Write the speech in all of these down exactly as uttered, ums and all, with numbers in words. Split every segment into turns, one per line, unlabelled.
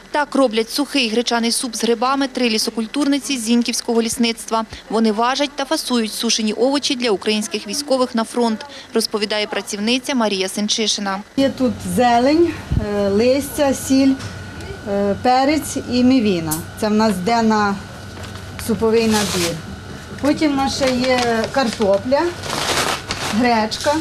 Так роблять сухий гречаний суп з грибами три лісокультурниці Зіньківського лісництва. Вони важать та фасують сушені овочі для українських військових на фронт, розповідає працівниця Марія Сенчишина.
Є тут зелень, листя, сіль, перець і мівіна. Це в нас йде на суповий набір. Потім в нас ще є картопля, гречка,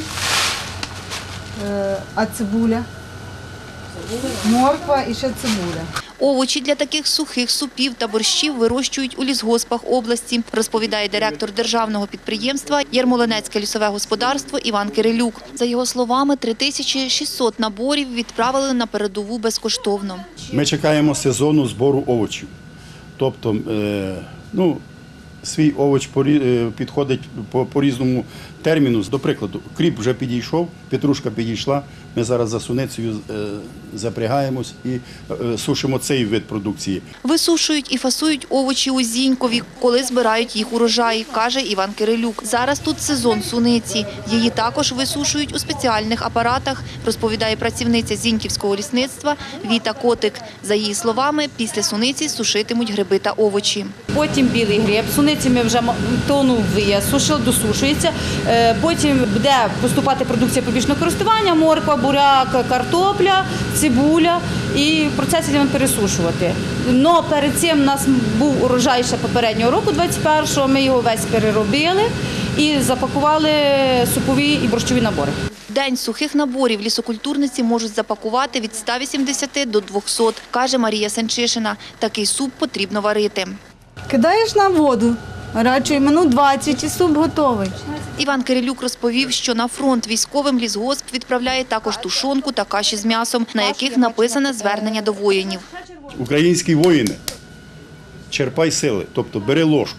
а цибуля, морква і ще цибуля.
Овочі для таких сухих супів та борщів вирощують у лісгоспах області, розповідає директор державного підприємства «Ярмолинецьке лісове господарство» Іван Кирилюк. За його словами, три тисячі шістсот наборів відправили на передову безкоштовно.
Ми чекаємо сезону збору овочів. Тобто, ну, свій овоч підходить по, по різному терміну. До прикладу, кріп вже підійшов, петрушка підійшла, ми зараз за суницею запрягаємось і сушимо цей вид продукції.
Висушують і фасують овочі у Зінькові, коли збирають їх урожай, каже Іван Кирилюк. Зараз тут сезон суниці. Її також висушують у спеціальних апаратах, розповідає працівниця Зіньківського лісництва Віта Котик. За її словами, після суниці сушитимуть гриби та овочі.
Потім білий гриб, суниці ми вже тонну висушили, досушується. Потім буде поступати продукція побічного користування, морква, буряк, картопля, цибуля і в процесі будемо пересушувати. Но перед цим у нас був урожай ще попереднього року, двадцять першого, ми його весь переробили і запакували супові і борщові набори.
День сухих наборів лісокультурниці можуть запакувати від ста вісімдесяти до двохсот, каже Марія Сенчишина. Такий суп потрібно варити.
Кидаєш на воду, радше минут двадцять і суп готовий.
Іван Кирилюк розповів, що на фронт військовим лісгосп відправляє також тушонку та каші з м'ясом, на яких написане звернення до воїнів.
Українські воїни, черпай сили, тобто бери ложку,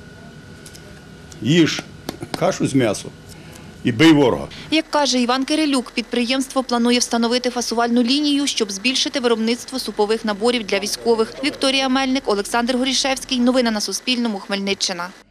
їж кашу з м'ясом і бий ворога.
Як каже Іван Кирилюк, підприємство планує встановити фасувальну лінію, щоб збільшити виробництво супових наборів для військових. Вікторія Мельник, Олександр Горішевський. Новини на Суспільному. Хмельниччина.